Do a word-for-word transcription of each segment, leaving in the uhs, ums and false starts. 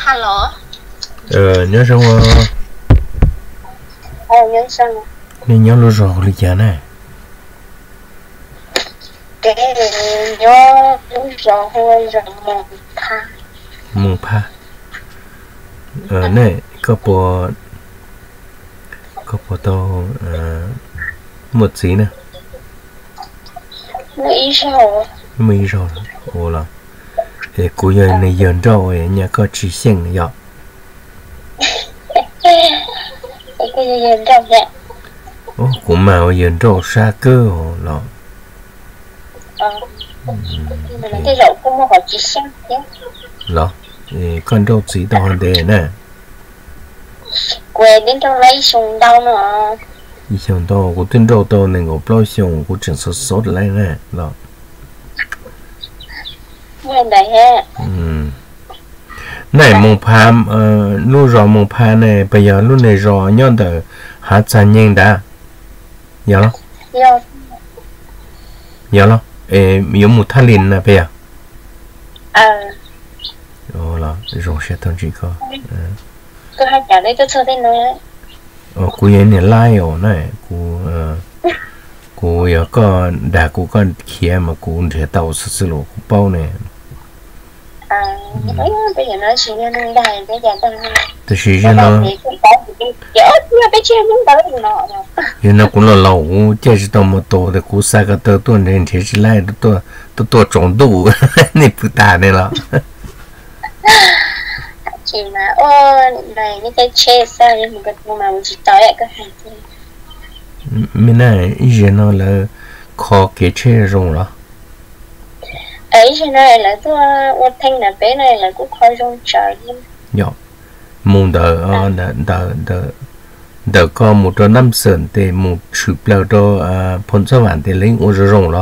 Hello. Ờ, nhớ xong rồi. Ờ, nhớ xong rồi. Nên nhớ lúc rồi lịch trả này. Cái nhớ lúc rồi hồi rồi mùng pha. Mùng pha. Ờ, này, có bộ... Có bộ tàu... Uh, một gì nè. Nghĩ sao? Mấy rồi. Ồ là. Ê, cô giờ này dần rồi, nhà có chỉ xanh nhọ. Cái cái gì đâu vậy? Ồ, cũng mà dần rồi xa cơ là. Ờ. Nhưng mà cái rượu cũng có chỉ xăng chứ. Là. Ê, con đâu chỉ đó để nè. Quên đến trong lấy sùng đâu nữa. Ý xong đó, cô tin đâu đó này ngọc lâu xong, cô chẳng sốt sốt lại nè. Là. Nên đấy ha. Ừm. Này mùng pha ờ lúc rồi mùng pha này bây giờ lúc này rồi nhớ được hạt chân nhanh đã nhớ lo Nhớ nhớ lo ê có một thằng linh nè bây giờ ờ ồ là rồi sẽ thông chỉ có cứ hai chả đấy tôi chơi thế nữa ờ cô ấy này like ở này cô ờ cô ấy có đã cô có kia mà cô sẽ tàu sơ sơ lộ cô bao này à bây giờ nó chỉ nên đài bây giờ đang thì chỉ cho nó giờ nó cũng là lâu chơi chỉ tao một tổ thì cũng sai cái tao tuần đến thế chỉ lại tôi tôi tôi trồng đủ này phụ ta này là chỉ mà ô này những cái chê sao nhưng mà cái mà mình chỉ tới lại cái hàng thôi mình này giờ nó là khó cái chê rồi đó ấy cho này là tôi ô thanh là bé này là cũng khó rong trời nhở mùng đờ đờ đờ đờ đờ có một trăm năm sơn thì một chụp lâu đó phun sâu vàng thì lấy ô rồi rồi đó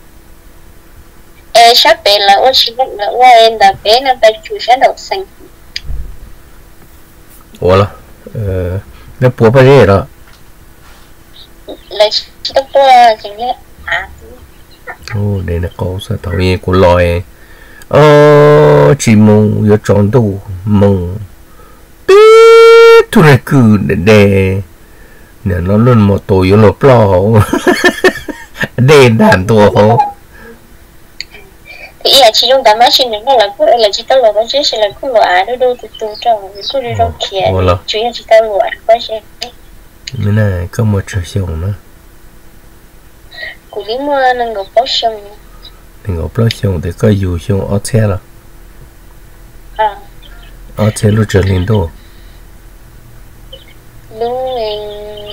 ê sắp bé là ô chỉ biết là ô em là bé nó phải chủ sẽ đầu xanh ủa là ờ nó bùa bao nhiêu đó là chỉ có tôi chỉ nghe à ô đây là câu sao tao nghe của loài ờ chỉ mùng có tròn đủ mùng tu này cứ để để nè nó luôn một tuổi nó lốp lò để đàn tua hổ thì là chỉ dùng tạm mát xin đến là cứ là chỉ tao lựa đó chứ là cứ lựa à đôi đôi từ từ trong cứ đi trong kia chủ yếu chỉ tao lựa quá chứ mình này có một trò xong nữa của những mua năng ngọc bó xong năng ngọc bó xong thì có dù xong ở xe là à ở xe lúc trở lên đâu lúc mình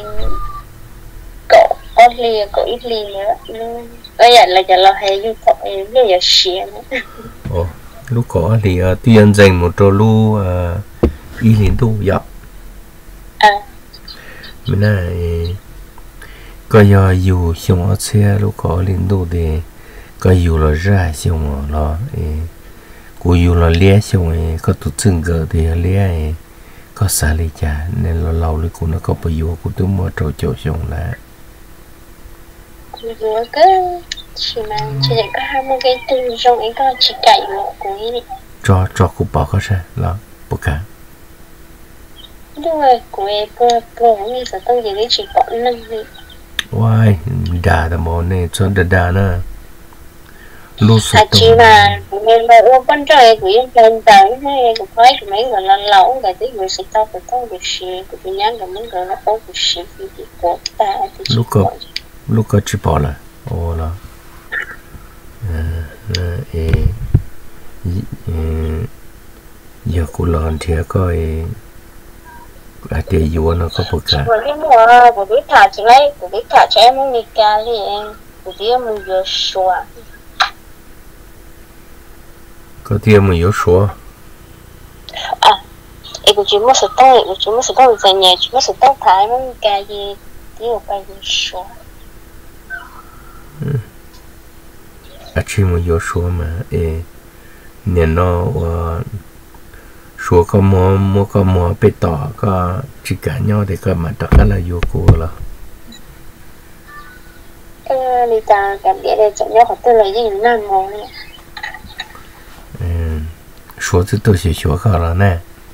cậu có lì cậu ít lì nữa bây giờ là giờ là hay dùng cậu bây giờ xịn ồ lúc có thì uh, tiền dành một trò lu uh, ý liên tu dạ à mình này có giờ dù xong ở xe lúc có liên tu thì có dù là ra xong rồi cô dù là lé xong có tụt chân gờ thì lé có xả lý trả nên là lâu lúc nó có bao nhiêu của tôi mua trâu trâu xong là vừa cứ chỉ mà chỉ để có hai mươi cái từ trong ấy có chỉ cày một cuối cho cho cô bảo có sao là bất cả đúng rồi cuối bữa bữa như sao tôi chỉ để chỉ bỏ năm đi why đà đà mò này cho đà đà nè lúc à chỉ mà mình mà uống con trời của yên lên tới hay của khói của mấy người lần lẩu cái tí người sẽ tao phải tao được xí của tôi nhắn là mấy người nó có được xí thì thì của ta thì lúc có lúc có chỉ bỏ là ô là ê giờ cô lần thì coi à tiền vua nó có bất cả của cái mùa của cái thả chỉ lấy của cái thả cho em không đi ca liền của cái mình vừa xóa có tiền mà yếu số à ấy của chúng nó sẽ tông của chúng nó sẽ tông dành nhà chúng nó sẽ tông thái nó cái gì cái của cái gì số à chỉ mà yếu số mà ê nên nó số có mua mua có mua bị tỏ có chỉ cả nhau thì có mà đó là yếu cô là cái đi ta cảm biết để chọn nhau học tôi lấy gì nam mồ này số thứ tôi sẽ số khá là nè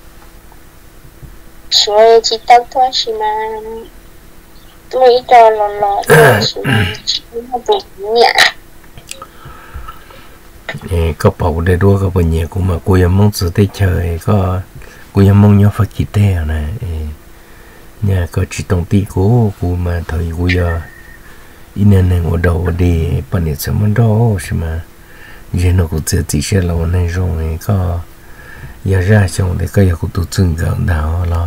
rồi chỉ tao thôi chỉ mà tôi cho lò lò chỉ chỉ mà bị nhẹ có bảo để đua có bao nhiêu cũng mà cô em mong sự tới chơi có cô em mong nhau phải kỹ tế này nhà có chỉ tổng ty của cô mà thời cô giờ in này ở đầu đi bạn ấy sẽ muốn đó mà giờ nó cũng chỉ chỉ sẽ là này rồi có giờ ra xong thì có giờ cũng tụt chân gần đảo lo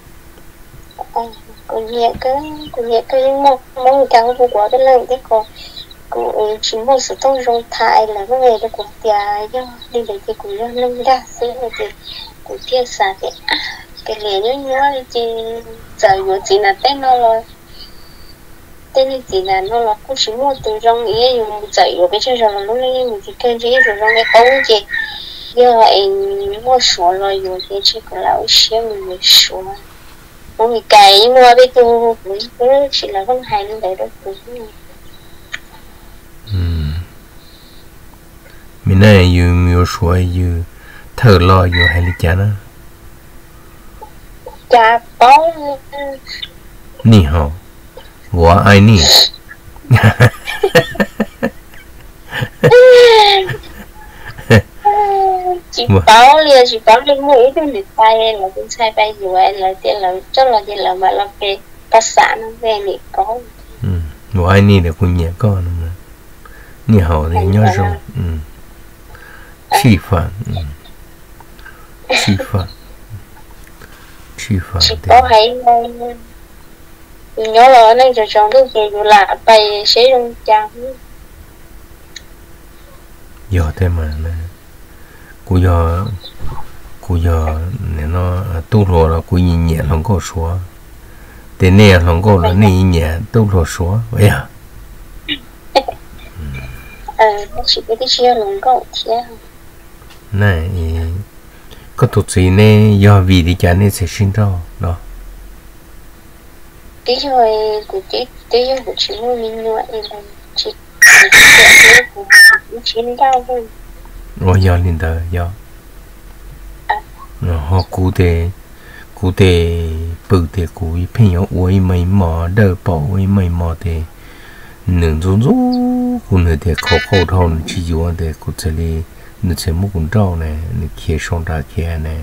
cũng nhẹ cái cũng nhẹ cái mong mong cái của của cái lần cái còn cũng chỉ một sự tốt trong thai là cái về cái cuộc đời do đi để cái cũng nó nâng ra xíu thì cũng chia sẻ cái cái liền nhớ nhớ thì giờ vừa chỉ là tên nó rồi tên chỉ là nó là cũng chỉ một từ trong ý dùng dạy rồi cái chơi rồi là lúc này mình chỉ kêu chỉ rồi trong cái câu gì giờ anh mua số rồi rồi thì chỉ có lão xíu mình mua số mình cày mua bây giờ cũng chỉ là con hai như vậy đó cũng mình này yêu yêu số yêu thở lo yêu hay là chả nữa chả có nì hao của ai nì chỉ bảo liền chỉ bảo lên mũi cái người tay là cũng sai bay rồi là tiền là cho là tiền là mà là về phát sản nó về này có của ai nì là cũng nhẹ con mà nì hao thì nhớ rồi chi phản chi phản chi phản chỉ có hay nhớ là nên cho chọn được gì là bay sẽ dùng trang giờ thế mà nè cô giờ cô giờ nè nó tu rồi là cô nhìn nhẹ lòng có số thế nè lòng có là nè nhẹ tu rồi số vậy à ờ nó chỉ cái chia lòng có thế này có tụt gì nè do vì thì chả nên sẽ sinh ra đó tí rồi của tí tí rồi của chị mua mình nuôi là chị chị của chị cao hơn rồi giờ lên đời giờ rồi họ cụ thể cụ thể bự thể cụ phê nhau uống mấy mỏ đỡ bỏ uống mấy mỏ thì nương rú rú cũng là để khó khó thôn chỉ dùng để cụ thể là nó sẽ mua con trâu này nó kia xong ra kia này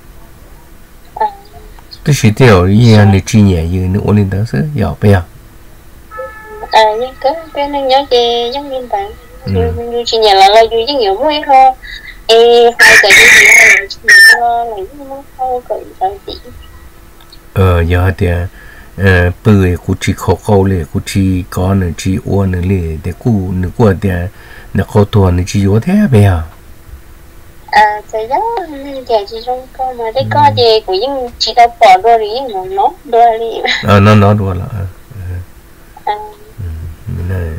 tôi chỉ theo ý anh để chi nhẹ như nó ổn định đó chứ giờ bây giờ à nhưng cái cái nó nhớ gì giống như bạn như chi nhẹ là là như cái nhiều mũi thôi ê hai cái gì là chỉ nó là nó không cần phải gì ờ giờ thì ờ bự cụ chỉ khó khóเลยcụ chỉ có nó chỉ uốn nóเลยđể cụ nó qua thì nó khó thua nó chỉ uốn thế bây giờ à thì đó thì chỉ trong con mà cái con gì của những chỉ tao bỏ đôi đi những nó đôi đi ờ nó nó đôi là à mình này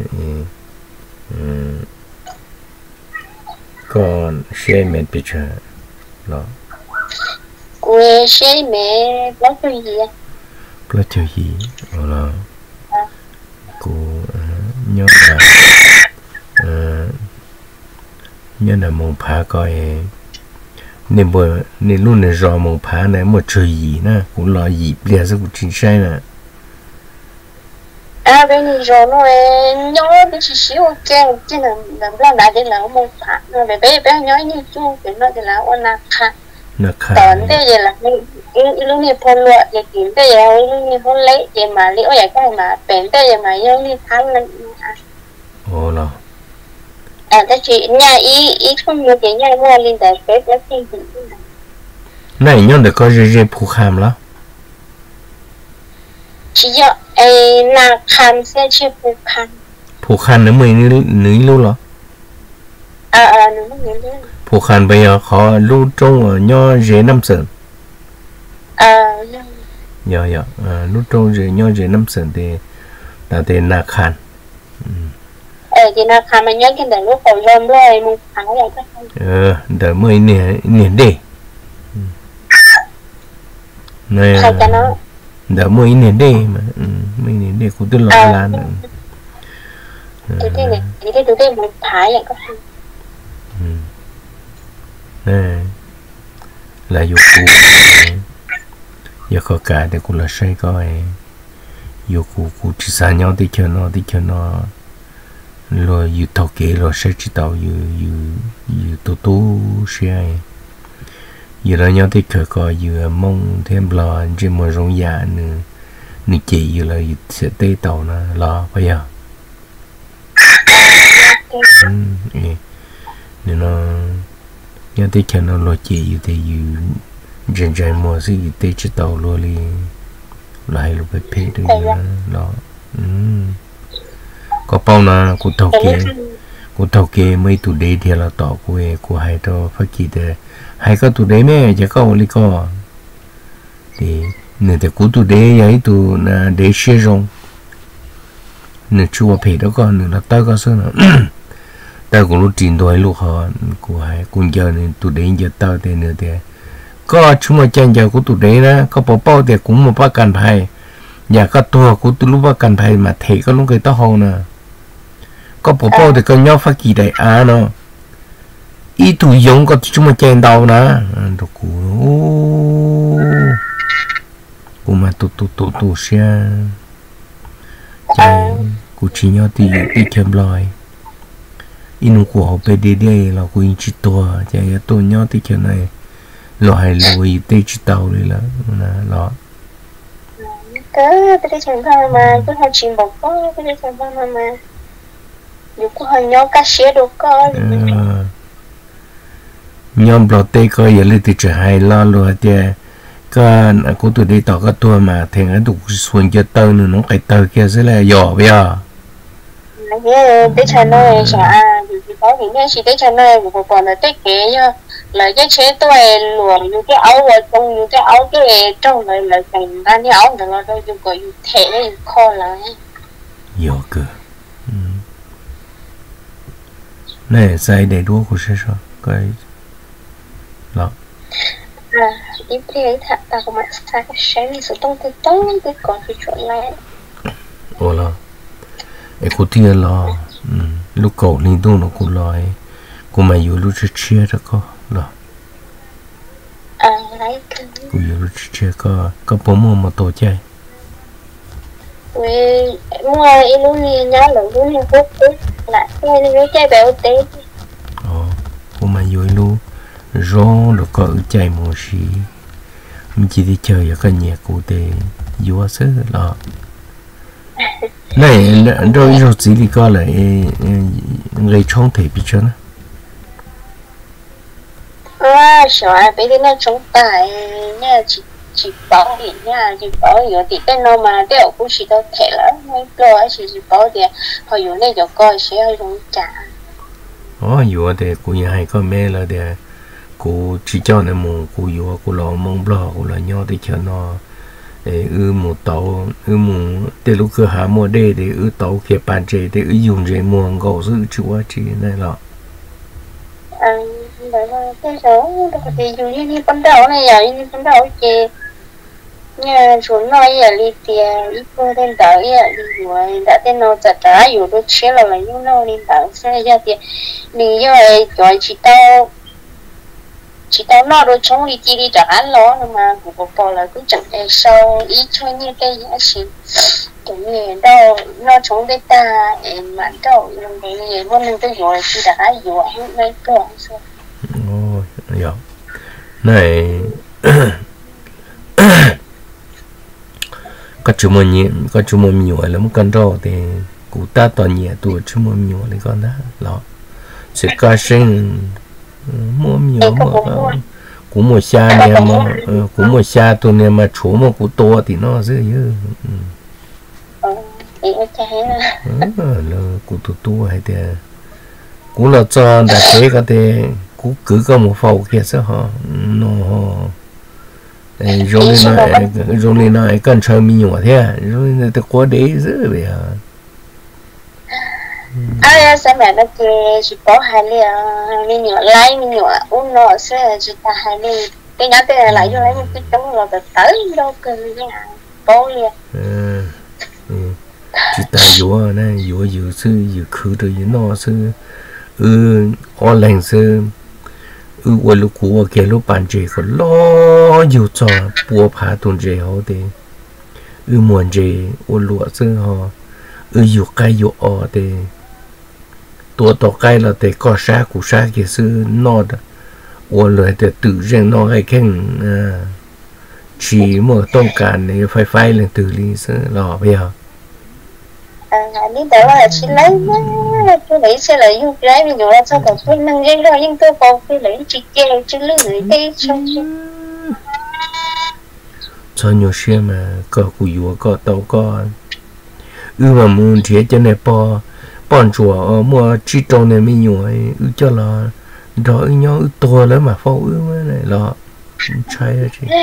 còn xe mệt bị chả đó của xe mẹ nói cái gì à có chuyện gì là cô nhớ là nhớ là mong phá coi nên bữa nên luôn này rõ mong phá này mà chơi gì nè cũng lo gì bây giờ cũng chính xác nè à bên này rồi nó nhớ cái chỉ xíu cái chứ là làm làm lại để là mong phá rồi bé bé bé nhớ như chú cái nó thì là ôn nạc khá nè khá tòn thế vậy là lúc này phun lụa vậy kiếm thế vậy lúc này phun lấy vậy mà liệu vậy cái mà bén thế vậy mà nhớ như tháng lên ồ là à ta chỉ nhà ý ý không nhiều cái nhà mua lên tại cái cái gì này nhớ được có gì gì phụ kham đó chỉ do ấy là khám sẽ chưa phụ khám phụ kham nữa mới nữ nữ luôn đó à à nữ mới nữ phụ kham bây giờ họ lưu trong ở nhớ dễ năm sần à dạ dạ lưu trong dễ nhớ dễ năm sần thì là tên là kham ờ thì là khám mà nhớ cái đợt lúc còn rơm rồi một tháng rồi các ờ đợt mới nè nè đi này đỡ mới nè đi mà mới nè đi cũng tôi lo là nữa tôi thấy này tôi thấy tôi thấy một tháng vậy các nè là dù cụ giờ có cả để cũng là say coi giờ cũng cũng chỉ xa nhau thì cho nó thì cho nó rồi giờ thầu kế rồi sẽ chỉ tàu giờ giờ giờ tu tu xe giờ đó nhau thì khởi coi giờ mong thêm lo chỉ mà rong dạ nữa nữa chỉ giờ là sẽ tê tàu nó lo bây giờ nên nó nhau thì cho nó lo chỉ giờ thì giờ dần dần mua gì tê chỉ tàu luôn đi lại lúc phải phê được đó có bao na cụ thầu kế cụ thầu kế mấy tụ đấy thì là tỏ của của hai đó phát kỳ để hai cái tụ đấy mẹ chỉ có lý có thì nửa thì cụ tụ đấy ấy tụ là để xe rong nửa chua phê đó con nửa là tao có số nào tao cũng lúc trình đôi lúc họ của hai cùng giờ nên tụ đấy giờ tao thì nửa thì có chúng mà chân giờ của tụ đấy đó có bỏ bao thì cũng một bác cần phải nhà có tua của tụ lúc bác cần phải mà thấy có lúc cái tao hầu nè có bỏ bao thì có nhau phát kỳ đại á nó ít tụ giống có chúng mà chân đầu nè đồ cũ của mà tụ tụ tụ tụ xe chạy của chỉ nhau thì đi kiếm lời in của họ về đây đây là của in chỉ tua chạy tôi nhau thì cái này loại lùi tê chỉ tàu đi là là cái cái chuyện thôi mà cứ hai chuyện bọc có cái chuyện thôi mà mà dù có hơi nhau cá sấu đâu có nhóm bảo tê coi giờ lấy từ trở hai lo luôn thì cái của tụi đi tàu cái tour mà thì cái tụi xuân cho tàu nữa nó cái tàu kia sẽ là giỏ bây giờ cái cái chuyện này chả thì có thì nghe chỉ cái chuyện này của bọn nó tích kế nhá là cái chế tôi luồn những cái áo rồi trong những cái áo cái trong này là thành ra cái áo này nó đâu dùng có dùng thể này kho lại nhiều cơ này sai để đua của sẽ sao cái đó à ít thế thật ta cũng mặc sai cái sáng này số tông cái tông cái còn cái chuyện này ồ là em có tiền là lúc cậu linh đông nó cũng nói cũng mà yêu lúc chưa chia được có là à lấy cái cũng yêu lúc chưa chia có có bố mẹ mà tổ chơi về mua ít lúc này nhá là lúc này hút hút lại cái này chơi béo té ờ cũng mà yêu lúc rõ được có chạy một xí mình chỉ đi chơi ở cái nhà cụ thể yêu sớ là này rồi rồi gì thì có lại người trong thể bị chấn à sợ bây giờ nó chúng ta nha chỉ chỉ bảo thì nha chỉ bảo rồi thì cái nó mà cái cũng chỉ đâu thể lắm mấy cái chỉ chỉ bảo thì họ dùng này cho coi sẽ dùng trả ờ dù thì cũng như hai con mẹ là để cô chỉ cho nên mù cô dù cô lo mong lo cô là nhau thì cho nó để ư một tàu ư một để lúc cửa hàng mua đê để ư tàu kia bàn chế để ư dùng chế mua gạo giữ chúa chỉ này là à bởi vì cái số thì dùng như như con đậu này giờ như con đậu chị nhà xuống nói giờ đi tiền ít cô tên đậu giờ đi rồi đã tên nó chặt trả dù đôi chế là là những nó đi đậu sẽ ra tiền đi rồi rồi chỉ tao chỉ tao nó đôi chống đi chi đi trả án lo mà của cô bỏ là cứ chẳng để sau ít cho như cái gì gì cái gì đâu nó chống để ta em mà đâu dùng cái gì vô nên tôi rồi chỉ đã rồi mấy cái sao ôi dạ này có chú mày nhẹ có chú mày nhiều lắm con rau thì cụ ta toàn nhẹ tuổi chú mày nhiều thì con đó lo sẽ có sinh mua nhiều mà cũng một xa nè mà cũng một xa tôi nè mà chỗ mà cũng to thì nó dễ dữ là cũng tụt tu hay thì cũng là cho đại thế cái thì cũng cứ có một phòng kia sao họ nó rồi lên này rồi lên này cần chơi mình nhỏ thế rồi người ta có đấy dữ vậy à à sao mẹ nó kêu chỉ có hai ly mình nhỏ lấy mình nhỏ uống nó sẽ chỉ ta hai ly cái nhỏ cái lại cho lấy một cái chống là tới đâu cần cái nào bố liền chỉ ta dúa này dúa dúa sư dúa khử rồi dúa nó sư ừ o lành sư ừ quên lúc cũ kia lúc bạn trẻ có lo nhiều trò bùa phá tuần trẻ họ thì ừ muốn trẻ ôn lụa chứ họ ừ nhiều cái nhiều ở thì tua tổ cái là để có sa cụ sa kia sư nó đó ôn lụa để tự riêng nó hay khen à chỉ một tông cản này phải phải lên từ lý sư lò bây giờ à đi tới là chỉ lấy tôi lấy xe lấy dùng cái mình nói sao còn tôi nâng cái rồi nhưng tôi còn tôi lấy chỉ kêu chỉ lưỡi cái trong cho nhiều xe mà có cụ yếu có tàu có ư mà muốn chế cho này po bọn chùa mua chỉ trâu này mới nhiều ư cho là đó ư nhau ư to lắm mà phao ư mới này là trái rồi chị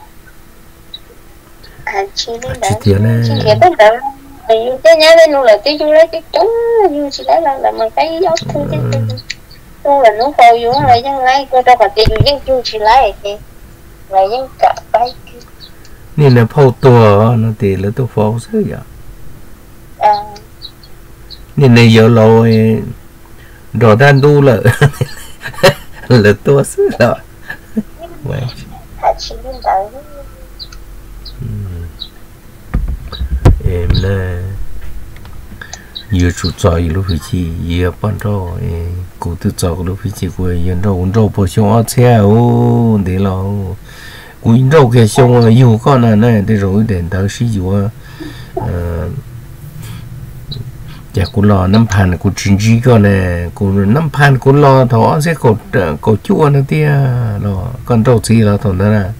à chỉ đi chỉ tiền này chỉ tiền tất cả thì cái nhà bên luôn là cái chú lấy cái trống như chỉ lấy là là một cái gió thôi chứ luôn là nó phao vô là dân lấy cô đâu có tiền dân chú chỉ lấy thì là dân cả bay nên là phao to nó tiền là tôi phao sớm vậy à nên này giờ lâu đồ đan đu là là to sớm rồi hạt chỉ đi tới em là giờ chủ trò lúc phải chỉ giờ ban đầu cụ tự trò lúc phải chỉ của giờ đâu cũng đâu bỏ xong ở xe ô để lo cụ đâu cái xong yêu con này này để rồi đến tới sử dụng giờ cụ lo năm pan cụ chính trị con này cụ năm pan cụ lo thọ sẽ cột cột chua nữa tia lo con đâu gì là thằng đó là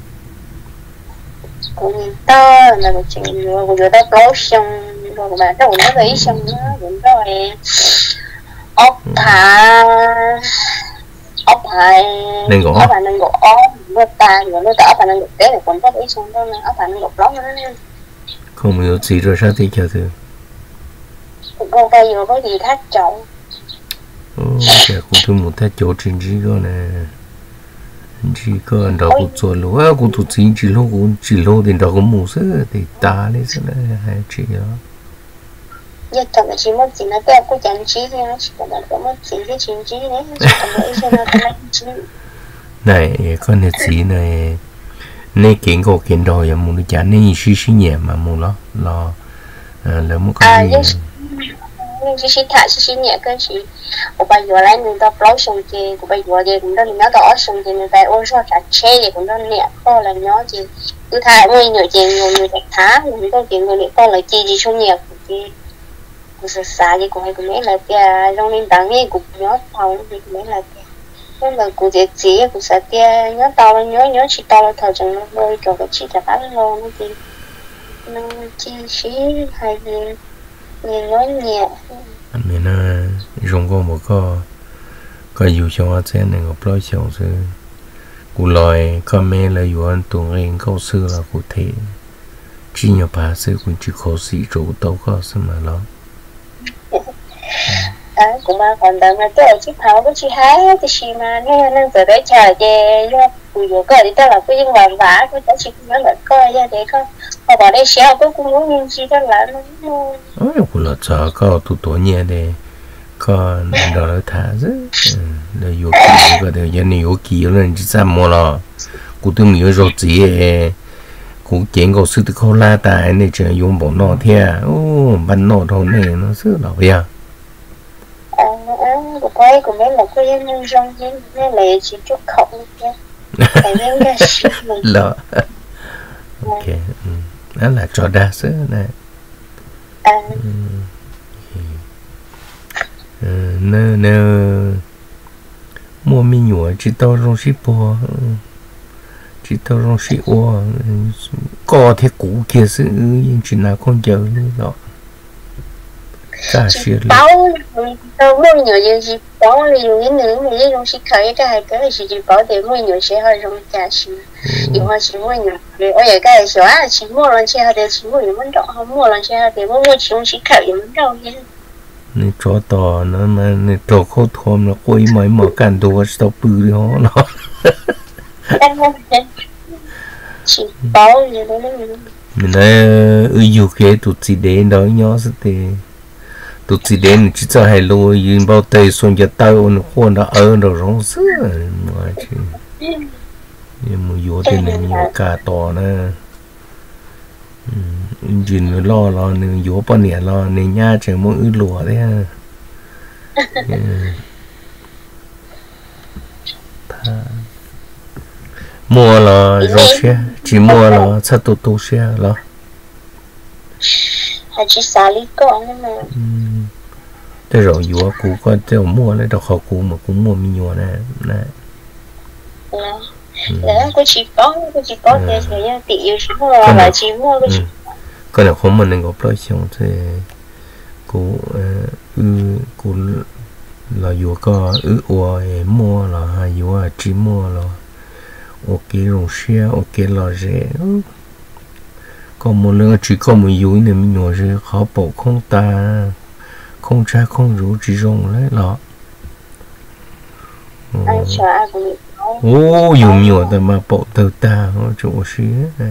cũng to là một chuyện của người ta có xong rồi mà đâu nó thấy xong nó cũng rồi ốc thả ốc thả ốc thả năng gỗ nó ta rồi nó ta ốc thả năng gỗ té là còn có thấy xong đó ốc thả năng gỗ lắm nữa không hiểu gì rồi sao thì chờ thử con tay vừa có gì thắt chậu ồ giờ cũng tôi một thắt chậu trên chỉ có nè chỉ có anh đó cũng做了啊cũng tụt chính chỉ lâu cũng chỉ lâu thì đó cũng mua sữa thì ta lấy sữa này hay chỉ đó giờ tao chỉ muốn chỉ nó bé cũng chẳng chỉ gì nó chỉ cần là muốn chỉ cái chuyện chỉ đấy chỉ cần mỗi cái nó cái chỉ này con này chỉ này này kiện cổ kiện đồ vậy muốn trả nên suy suy nhẹ mà muốn lo lo là muốn cái gì nhưng chỉ thả chỉ nhẹ cái chỉ của bây giờ lại người ta bảo xong thì của bây giờ thì cũng đó nó đó xong thì người ta ôn sao chặt chẽ thì cũng đó nhẹ to là nhớ thì cứ thả người nhiều chuyện nhiều người thả người ta chuyện người to là chi gì số nhẹ thì cũng sợ xa thì cũng hay cũng mấy là cái trong nên đáng nghe cũng nhớ tao thì cũng mấy là cái nhưng mà cũng dễ chỉ cũng sợ cái nhớ tao nhớ nhớ chỉ tao là thời chẳng nó bơi kiểu cái chỉ là bán lâu nó thì nó chi phí hay gì nhiều nói nhẹ mình là dùng có một có có nhiều trong ở trên này ngọc lối trong sư cụ lòi có mẹ làอยู่อันตัวเองเขาซื้อแล้วcụ thể chỉ nhiều bà sư cũng chỉ khó sĩ chủ tàu có sao mà lo à cũng mà còn đợt mà tôi chỉ tháo cái chỉ hái cái gì mà nên nên từ đấy chờ về do cụ vừa có thì tôi là cái những vàng vả tôi chỉ nhớ là coi ra để coi họ bảo đây xéo tôi cũng muốn nhìn chi đó là nó ôi cụ là chờ có tụ tổ nhẹ để có đó là thả chứ là yêu kỳ cái điều này yêu kỳ lên chỉ sao mà lo cụ tôi mình rồi gì cụ chuyện của sư tử khâu la tại này chờ dùng bộ nọ theo ô ban nọ thôi này nó rất là bây giờ của quay của mấy một cái nhân trong như như là chỉ chút khổng nha tại nên cái là ok đó là trò đa số này nè nè mua mi nhựa chỉ tao rong ship po chỉ tao rong ship ô có thể cũ kia sự chỉ nào con chờ nữa đó cả ship báo tao mua nhựa gì báo là dùng cái nữa mà cái rong ship khởi cái hai cái gì chỉ báo để mua nhựa sẽ hơi rong trả ship thì họ chỉ mua nhựa để ở đây cái số à chỉ mua lần xe để chỉ mua những món đồ không mua lần xe để mua mua chỉ rong ship khởi những món đồ nhé nè cho to nó mà nè cho khâu thom nó quay mấy mà cản đồ sao bự đi họ nó chỉ báo gì đó mình nói ở dù cái tụt gì đến đó nhớ sẽ thì tụt gì đến chỉ cho hay lôi yên bao tay xuống cho tao nó khuôn nó ở nó rong sữa mà chứ nhưng mà vô tiền này nhiều cả to nè chuyện nó lo lo nên vô bao nhiêu lo nên nhà chẳng muốn ư lúa đấy ha mua là rau xe chỉ mua là sát tu tu xe là hay chỉ xả lý con nữa mà thế rồi vừa cũ có thế mua lấy đâu họ cũ mà cũng mua mi nhua nè nè là có chỉ có có chỉ có thế thì tỷ yêu chỉ mua là chỉ mua cái cái này không mình nên gặp lại xong thì cũ ư cũ là vừa có ư ua mua là hay vừa chỉ mua là ok rồi xe ok là rẻ còn một lần chỉ có một yếu này mình nói rẻ khó bỏ không ta không cha không rủ chỉ rong lấy lọ ô nhiều nhiềuแต่มาbỏ từ ta nó chỗ xí này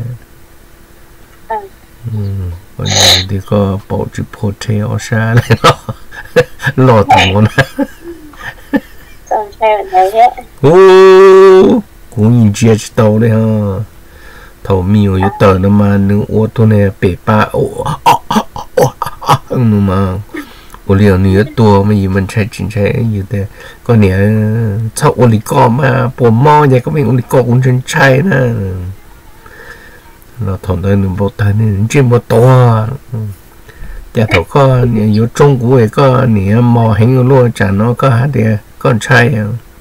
bây giờ thì có bỏ chữ hotel xa này nó lọ thằng nó ô cũng nhìn chia tàu đấy ha thầu miêu yếu tờ nó mà nương ô tô này bể ba ô mà ô liều nữa tua mà gì mình chạy chính chạy như thế con này sau ô lì co mà bộ mò vậy có mình ô lì co cũng trên chạy nè nó thằng đây nó bộ tay nên trên bộ to nhà thầu có nhiều trong của ấy có nè mò hình luôn chả nó có hạt để con chạy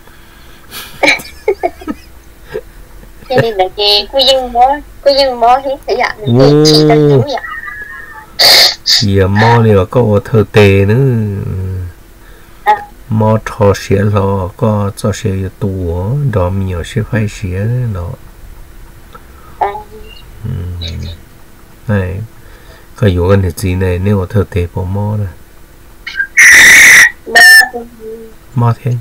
cho nên là gì cô dân mò cô dân mò hết phải dạng mình chỉ cần đúng vậy thì mò này có ô thơ tê nữa mò thò xía lò có cho xía tù đó nhiều xía phải xía lò này có yếu cái gì này nếu ô thơ tê bỏ mò này mò thế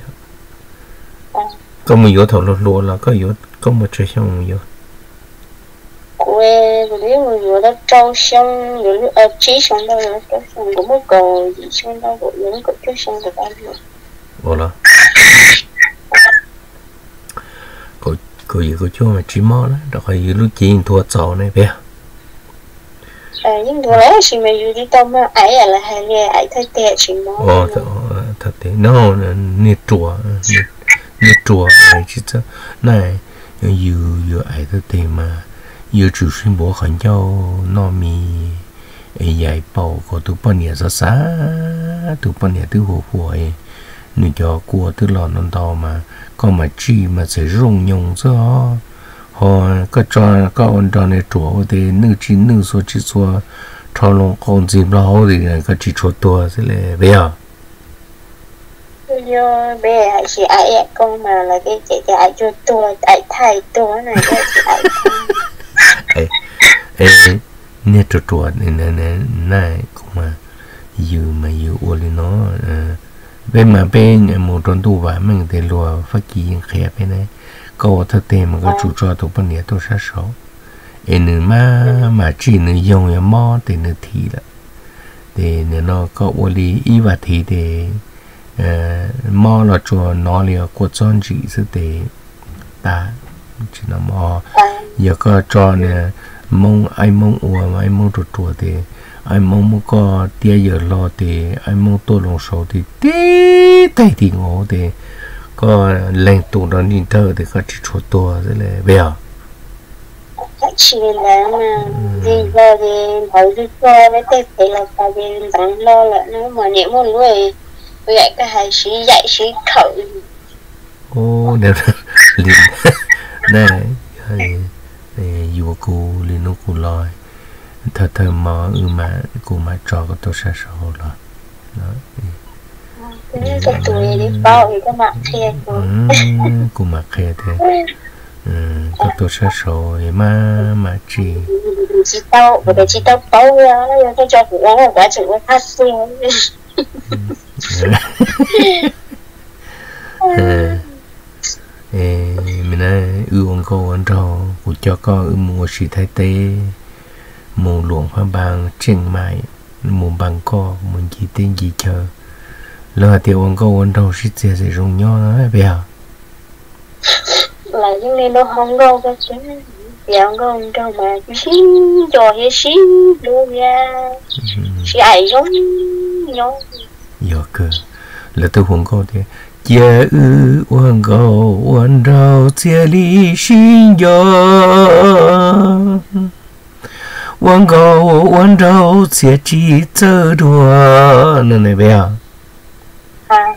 có một yếu thầu lột lột là có yếu có một chơi xong một yếu quê rồi nếu mà vừa đó trâu xong rồi ở trí xong đâu rồi trâu xong cũng có cầu gì xong đâu rồi những cái trâu xong được ăn rồi ủa là cô cô gì cô cho mà chỉ mò đó đó là lúc chỉ thua cháu này bé à nhưng mà đấy thì mà dù đi tao mà ấy là hay nghe ấy thấy tệ chỉ mò ồ thật thế nó nè chùa nè chùa này chứ này dù dù ấy thấy tệ mà yêu chủ xuyên bộ khẩn châu nó mi dạy bầu của tụi bọn nhà xa xa tụi bọn nhà tụi hồ phổi nữ cho của tụi lò non to mà có mà chi mà sẽ rung nhung cho họ có cho có ôn trò này chúa thì nữ chi nữ số chi số cho lòng con dìm lo thì có chỉ chúa tua thế là bây giờ yo bé ai chỉ ai con mà là cái chị chị ai cho tua ai thay tua này cái chị ai ê ê nè trò trò này nè nè này cũng mà yêu mà yêu ô lên nó bên mà bên một trong tu vả mình thì lùa phát triển khẽ bên này có thật tiền mà có chủ trò tụ bên này tôi sát số ê nữa mà mà chỉ nữa dùng ya mò thì nữa thì là thì nữa nó có ô lý y và thì để mò là cho nó liền của chọn chỉ sự để ta chỉ là mò giờ có cho nè mong ai mong ua mà ai mong trượt trượt thì ai mong muốn có tia giờ lo thì ai mong tôi lòng sầu thì tí tay thì ngộ thì có lên tụ đó nhìn thơ thì có chỉ trượt tua rất là bèo chỉ là mà gì lo thì hỏi gì lo với tết thì là phải gì chẳng lo là nó mà nếu một người vậy cái hay sĩ dạy sĩ khẩu ô nếu liền này dù cô liền nó cô lòi thơ thơ mò ư mà cô mà trò có tôi sẽ sổ rồi đó cái tuổi đi bao thì các bạn kia cô mặc khe thế có tôi sẽ sổ mà mà chỉ chỉ tao bởi vì chỉ tao bao giờ cái cho phụ là quá chịu phát sinh mình nói ưu ông cô anh trò của cho con ưu mua sĩ thái tế mua luồng hoa bằng trên mái mua bằng co muốn chỉ tên gì chờ là tiểu ông cô anh trò sĩ sẽ sẽ rung nhau nói bây giờ là những này nó không có cái chứ dạng con đâu mà xin cho hết xin luôn nha chỉ ai giống nhau giờ cơ là tôi không có thế chia ư quan cầu quan đầu chia ly xin gió quan cầu quan đầu chia chỉ chờ đùa nên này bây à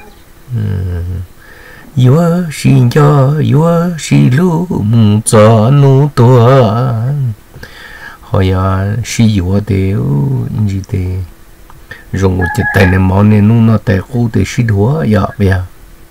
yếu xin cho yếu xin lu mù cho nu tua hỏi à xin yếu đều gì thế dùng một chiếc tay này món này nu nó tay khu để xin đũa ya bây giờ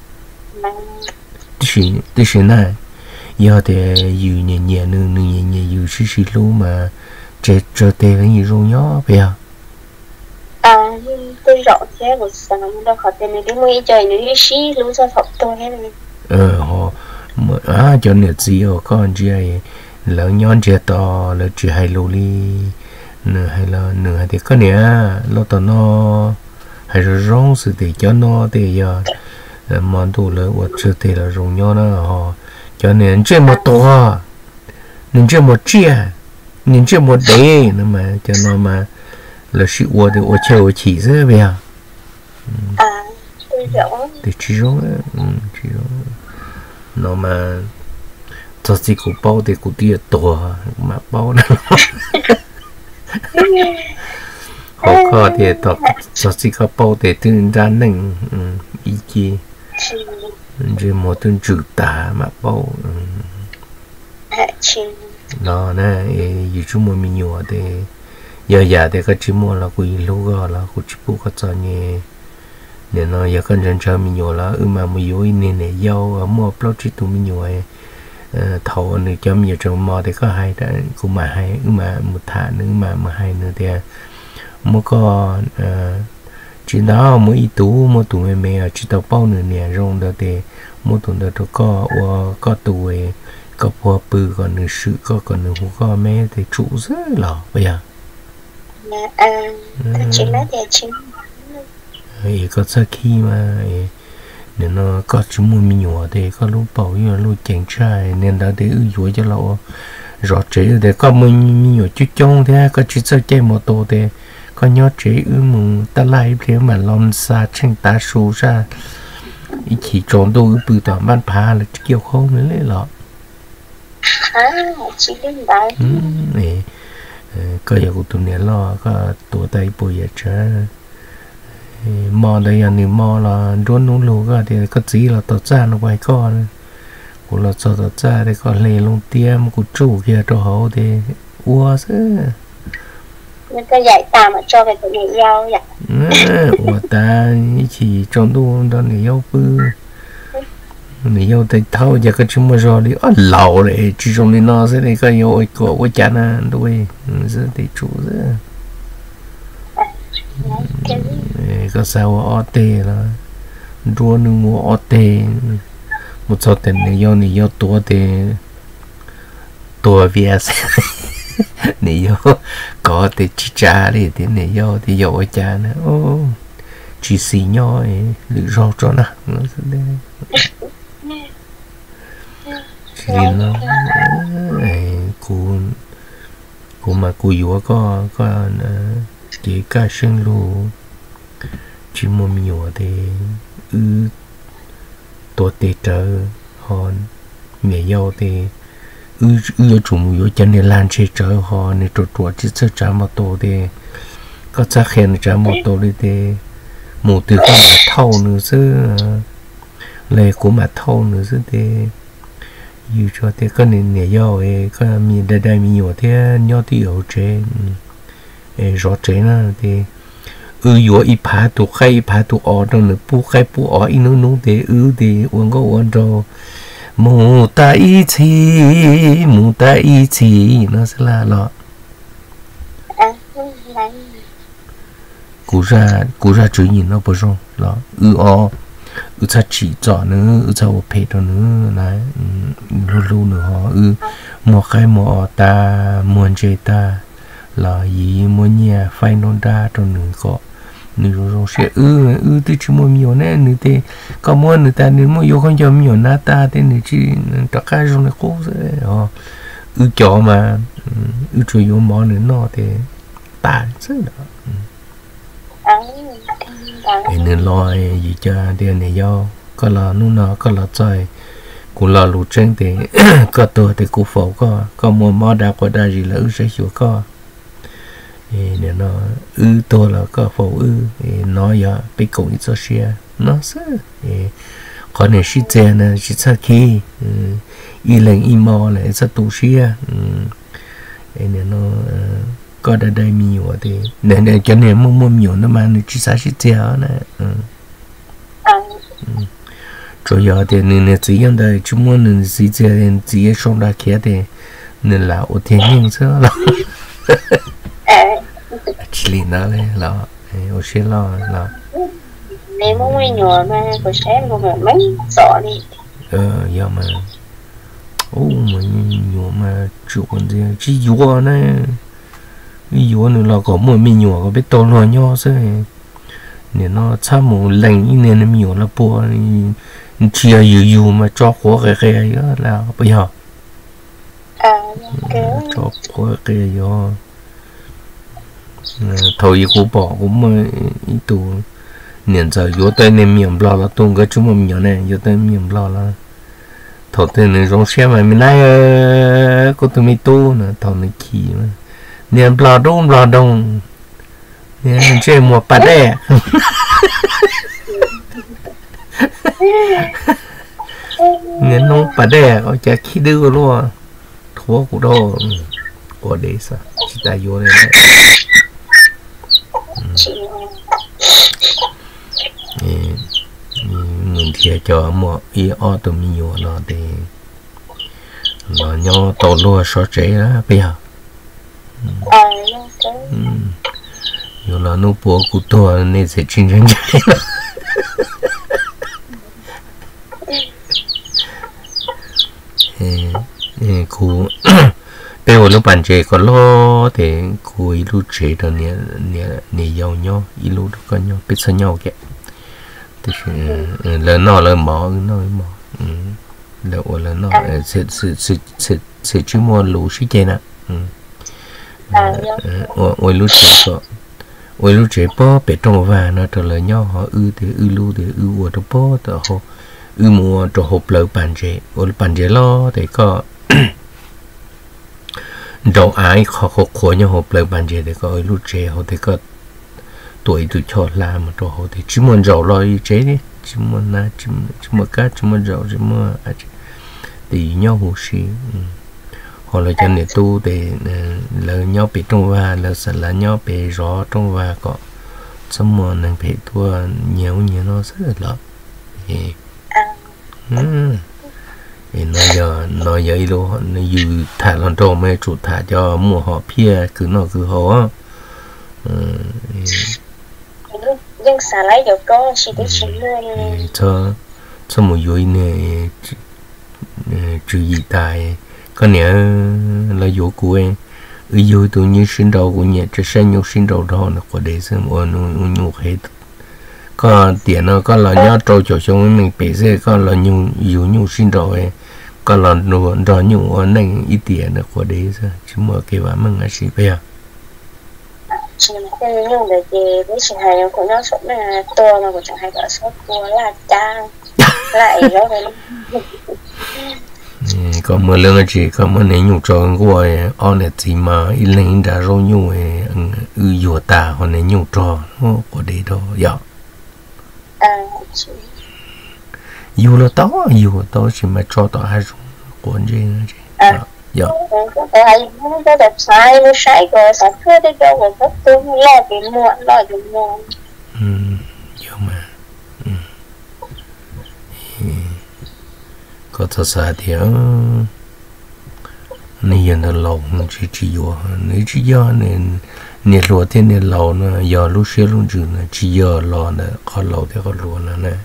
thì thì thế này giờ thì yếu nhẹ nhẹ nu nu nhẹ nhẹ yếu xin xin lu mà chết cho tay cái gì rồi nhá bây giờ à tôi rõ thế một sáng đâu khó tên này đi mua trời nữa đi xí luôn cho học tôi hết rồi ờ họ à cho nên gì ở con chị ấy lỡ nhon chị to lỡ chị hay lù li nửa hay là nửa hay thì có nè lo tao nó hay là rong sự thì cho nó thì giờ món đồ lỡ vật sự thì là rong nhon nó họ cho nên chơi một to nên chơi một chia nên chơi một đế nữa mà cho nó mà là sự vật thì vật chơi vật chỉ rất bây giờ à tôi rõ thì chỉ rong chỉ rong nó mà cho gì cũng bao thì cũng tiệt to mà bao nó họ có thì to cho gì có bao thì tương ra nâng ý chí rồi một tương chữ tả mà bao nó nè như chúng mình nhiều thì giờ giờ thì cái chỉ mua là quỳ lúa gà là cũng chỉ mua cái cho nhẹ nên nó giờ con chân chơi mình nhiều là ừ mà mình yếu nên này dâu mua plot chỉ tụi mình nhiều thầu này cho mình nhiều trong mò thì có hai đã cũng mà hai ừ mà một thả nữa mà mà hai nữa thì mua có chỉ đó mua ít tú mua tụi mẹ mẹ chỉ tao bao nữa nè rong đó thì mua tụi đó nó có có tuổi có phô bự còn nữa sự có còn nữa có mẹ thì chủ rất là bây giờ à chỉ nói để chính ấy có sao khi mà nên nó có chúng mình nhỏ thì có lúc bảo như lúc chàng trai nên đã để ưu dối cho lão rõ chế để có mình nhỏ chút trông thế có chút sao chơi một tổ thì có nhớ chế ưu mùng ta lại thế mà lon xa chân ta số ra ý chỉ trốn tôi bự toàn ban phá là kiểu không nữa lấy lọ à chỉ đến đấy này có giờ của tụi này lo có tổ tay bồi giờ chơi mò đây anh em mò là rốn nung lù cái thì có gì là tao ra nó quay con cũng là cho tao ra để có lề luôn tiêm của chủ kia cho họ thì ua chứ người ta dạy ta mà cho cái người yêu vậy ua ta chỉ trong đu đó người yêu bự người yêu thì thâu giờ cái chúng mà rồi đi ở lẩu đấy chỉ trong đi nó sẽ đi cái yêu ấy của cái chán à đôi giờ thì chủ chứ có sao ở tê là đua nu mua ở tê một số tiền này do này do tua tê tua việt này do có tê chi trả đi thì này do thì do ở cha nữa ô chỉ xì nhau ấy lựa rau cho nó nó sẽ đây chỉ nó cô cô mà cô yếu có có cái cá sinh luôn chỉ một nhiều thì ư tổ tê trở hòn mẹ dâu thì ư ư chủ mùi ở chân này lan chế trở hòn này trộn trộn chỉ sợ trả một tổ thì có chắc khen trả một tổ đi thì một từ con mà thâu nữa chứ lệ của mà thâu nữa chứ thì yêu cho thì có nên mẹ dâu ấy có mình đây đây mình nhiều thế nhau thì ở trên rõ chế nó thì ư yếu ít phá tụ khai phá tụ ở trong nữa pu khai pu ở in nó nó thì ư thì uống có uống rồi mù ta ý chi mù ta ý chi nó sẽ là lọ cú ra cú ra chửi nhìn nó bớt rồi lọ ư ở ư cha chỉ chọn nữa ư cha một phe đó nữa này lu lu nữa họ ư một khai một ta muốn chơi ta là gì muốn nhà phai non ra trong nửa có nữ rồi sẽ ư ư từ chỉ mua nhiều nè nữ thì có mua nữ ta nữ mua vô không cho nhiều nát ta thì nữ chỉ tất cả trong này cố rồi họ ư cho mà ư chủ yếu món nữa nó thì ta rất đó thì nữ lo gì cho tiền này do có là nu nó có là chơi cũng là lũ trứng thì cóตัวthì cũng phổ có có mua món đa qua đa gì là ư sẽ hiểu có nên nó ư tôi là có phổ ư nó giờ bị cổ ít cho xe nó sẽ còn này xí xe này xí xa khi y lần y mò lại sẽ tụ xe nên nó có đã đầy nhiều thì nên để cho nên mua mua nhiều nó mà chỉ xa xí xe này rồi giờ thì nên là chỉ hiện tại chúng muốn nên xí xe nên chỉ xong ra kia thì nên là ở thiên nhiên sao là chỉ là này là ở xe lo là nếu mà mấy nhỏ mà có xe mà mấy sợ đi ờ giờ mà ô mấy nhỏ mà chịu còn gì chỉ nhỏ này nhỏ nữa là có một mình nhỏ có biết to lo nhỏ thôi nên nó chả một lần nên nó nhỏ là bùa chia nhiều nhiều mà cho khó cái cái là bây giờ cho khó cái do thôi cũng bỏ cũng mà ít tụ年在有的那面包了，东个这么面呢，有的面包了，头的那种些嘛，没那个，个都没多呢，头那起嘛，面包东包东，你这么不的，你弄不的，我家起得个咯，拖骨头，我的啥，其他有的。mình thì cho một ý ở tụi mình nhiều nó thì nó nhau tổ lúa số chế đó bây giờ nhiều là nó bố cụ to nên sẽ chinh chinh chạy cụ bây giờ lúc bạn chế có lo thì cụ ý lúc chế đó nè nè nè giàu nhau ý lúc đó có nhau biết sao nhau kìa lần nọ lần mỏ nó mỏ lần lần nọ sự sự sự sự sự chú mua lúa xí chơi nè ôi lúa chế có ôi lúa chế bó bể trong và nó trở lại nhau họ ư thì ư lúa thì ư ua trong bó thì họ ư mua cho hộp lợn bàn chế ôi bàn chế lo thì có đầu ai họ họ khó nhau hộp lợn bàn chế thì có ôi lúa chế họ thì có tuổi tuổi cho làm mà cho họ thì chỉ muốn giàu lo chế đi chỉ muốn là chỉ chỉ muốn cá chỉ muốn giàu chỉ muốn thì nhau hồ sĩ họ là cho nên tu để là nhau bị trong và là sẽ là nhau bị rõ trong và có xong mà năng bị thua nhiều nhiều nó rất là lắm thì thì nó giờ nó giờ luôn nó dư thả lần trâu mấy chủ thả cho mua họ pia cứ nó cứ họ nhưng xả lấy được có chỉ để chỉ luôn cho cho một vui này trừ gì tài có nghĩa là vô của em ở vô tự nhiên sinh đầu của nhà cho sinh nhục sinh đầu đó là của để xem ở nó nhục hết có tiền nó có là nhớ trâu cho chúng mình bị xe có là nhục yêu nhục sinh đầu ấy có là nó đó nhục ở này ít tiền là của để xem chứ mà cái bà mình là gì bây giờ chỉ mà nhung để gì với chị hai của nó sống là to mà của chẳng hay có số của là cha lại đó rồi có mưa lớn chỉ có mưa này nhung tròn của on này chỉ mà ít lên đã rồi nhung ấy ư dùa ta họ này nhung tròn của đấy đó dạ dù là to dù to chỉ mà cho to hai rồi của anh gì nữa dạ ai muốn có đẹp sai nó sai rồi sao cứ để cho người khác tôi lo bị muộn lo bị muộn ừ dạ mà ừ. Có thật sự thì này giờ nó lâu chỉ chỉ vô nếu chỉ do nên nên lúa thì nên lâu nó giờ lúc xưa lúc trước nó chỉ giờ lâu nó có lâu thì có lúa nó nè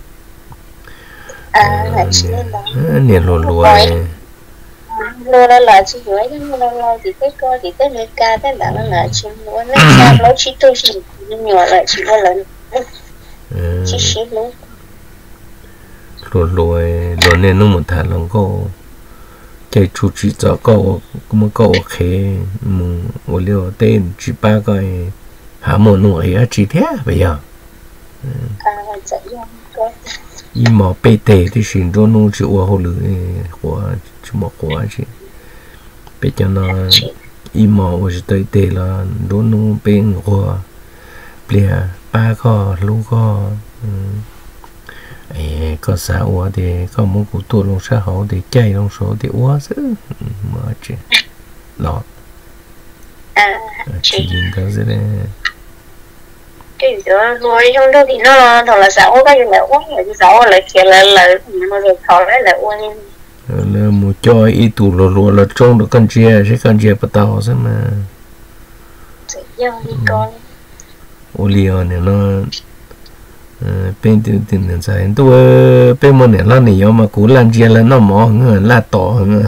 nên lúa lúa lúa nó là chỉ dưới nhưng mà nó thì cái coi thì cái nơi ca cái là nó là chỉ lúa nó cha nó chỉ tôi chỉ nhỏ lại chỉ một lần chỉ xí luôn rồi rồi rồi nên nó một thằng lòng cô chạy chú chỉ cho cô cũng có khé mù ở liều tên chỉ ba cái hạ một nồi á chỉ thế bây giờ y mò bê tê thì xin cho nó chịu qua hồ lửa của chỉ một quả chứ bây giờ nó y mò ở tới tê là đốn nó bên của bia ba có lú có ấy có xã hội thì có một cụ tuổi long xã hội thì chạy long số thì quá chứ mà chứ đó chỉ nhìn thấy thế này cái đó nuôi trong đó thì nó thằng là xã hội cái gì là quá rồi xã hội lại kia là là nó rồi thọ lại là uống là một cho ít tủ lò lò là trong được con chia sẽ con chia bắt đầu xem mà con ô liều này nó bên tiền tiền tiền sai tôi bên một này là này mà cú làm chia là nó mỏ người là tỏ người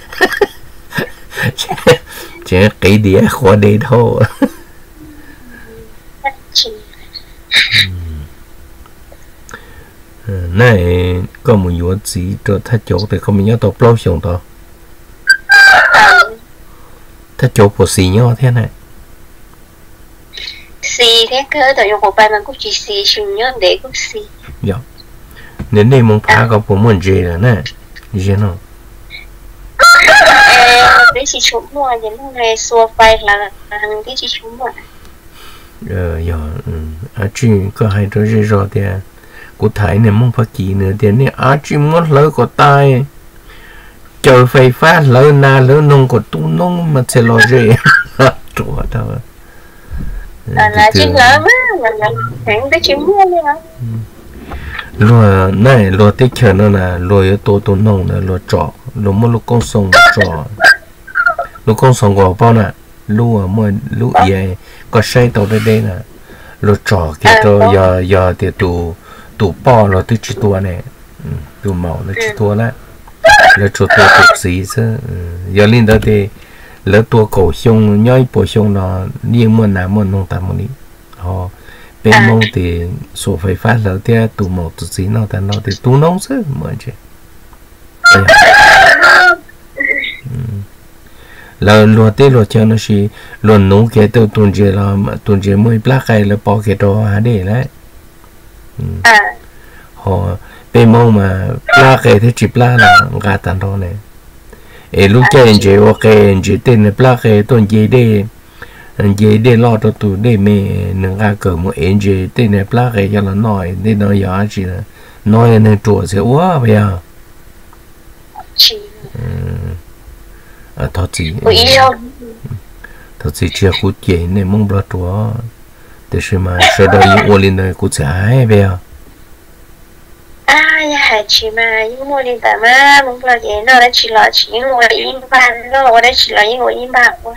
chỉ cái đĩa khó để thôi này có một vụ gì cho thắt chỗ thì không mình nhớ tao lâu xong tao thắt chỗ của xì nhau thế này xì thế cơ tao dùng một bài mà cũng chỉ xì chừng nhớ để cũng xì dạ nên đây muốn phá có bộ môn gì là nè gì nó để chỉ chụp mua những cái này xua bài là hàng cái chỉ chụp mua ờ dạ à chị có hai đứa gì rồi thì cụ thể này muốn phát triển nữa thì này à chị muốn lấy của tai chờ phây phát lấy na lấy nông của tu nông mà sẽ lo gì chúa đâu là chị lớn á là hẹn tới chị mua đi hả rồi này rồi tiếp theo nó là rồi tu tu nông là rồi trọ rồi mua lúc con sông trọ lúc con sông của bao nè lúc ở mua lúc vậy có say tàu đây đây nè rồi trọ kia rồi giờ giờ thì tụ tụ bò rồi từ chỉ tua này tụ màu là chỉ tua đấy là chỗ tua cục gì chứ giờ lên đó thì là tua cổ xông nhoi bộ xông nó niêm môn nào môn nông tạm một đi họ bên mông thì số phải phát là thì tụ màu tụ gì nó ta nó thì tụ nông chứ mà chứ là lúa tê lúa cho nó chỉ lúa nông cái tụ tuần chế là tuần chế mới plak cái là bỏ cái đó hả để đấy họ bên mông mà plak cái thì chỉ plak là gà tàn đó này e lúc chơi anh chơi ok anh chơi tên là plak cái tuần chế để anh chơi để lo cho tụi để mẹ nâng gà cờ một anh chơi tên là plak cái cho nó nói để nó giá chỉ là nói nên chùa sẽ quá bây giờ à thật gì thật gì chưa cút chơi nên mong bao chùa để xem mà sau đó những ô linh này cút sẽ ai bây giờ à ya chỉ mà những ô linh tại mà mong bao giờ nó đã chỉ là chỉ những người im bàn nó đã chỉ là những người im bạc quá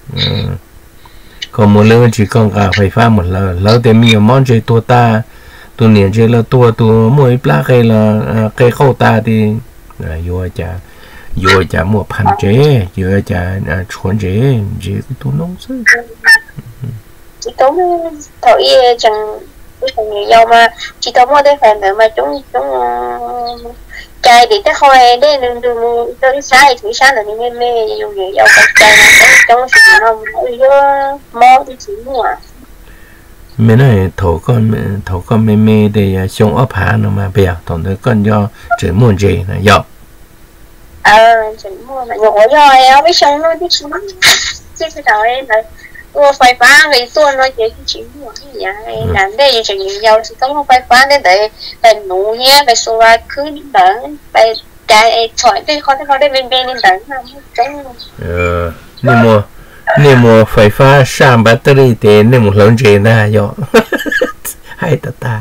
còn một lần chỉ còn cả phải pha một lần lâu thì mình món chơi tua ta tua niệm chơi là tua tua mỗi plak hay là cây khâu ta thì vô chả vô chả mua pan chế vô chả chuẩn chế chế cái tua nông chứ chỉ tốn thôi chẳng cái phần nhiều dầu mà chỉ tốn mua để phải nữa mà chúng chúng chạy để tới hồi để đừng đừng tới sai thì sai là đi mê dùng nhiều dầu chạy mà trong trong sự nó nó mò thì chỉ mua mẹ này thầu con thầu con mẹ mẹ để xong ấp hạ nó mà bây giờ thằng đứa con do chỉ muốn gì này dầu ờ chỉ mua mà nhỏ rồi em biết xong nó biết xong chứ cái đầu em là tôi phải phá người tôi nói chuyện chỉ mua cái gì làm đây chỉ nhiều dầu thì không phải phá để để để nụ nhé để xua cứ đỡ để cái thoại cái khó cái khó để bên bên đỡ không ờ nên mua nên mua phải pha sắm battery thì nên một lần gì na yo hay ta ta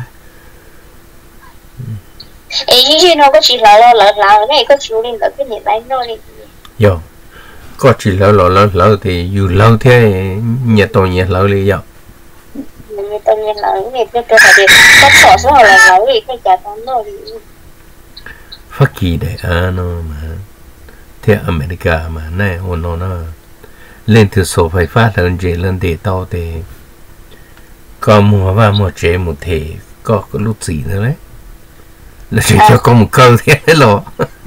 ấy như nó có chỉ là lo lỡ lỡ này có chịu lên được cái nhiệt đánh nó đi yo có chỉ lỡ lỡ lỡ lỡ thì dù lỡ thế nhiệt độ nhiệt lỡ đi yo nhiệt độ nhiệt lỡ thì cái cơ thể có thọ số là lỡ thì cái chả tốn nó đi phát kỳ đấy à nó mà thế America mà này hồn nó nó lên từ số phải phát lên gì lên để tao thì có mùa và mùa trẻ một thể có cái lúc gì nữa đấy là chỉ cho có một câu thế rồi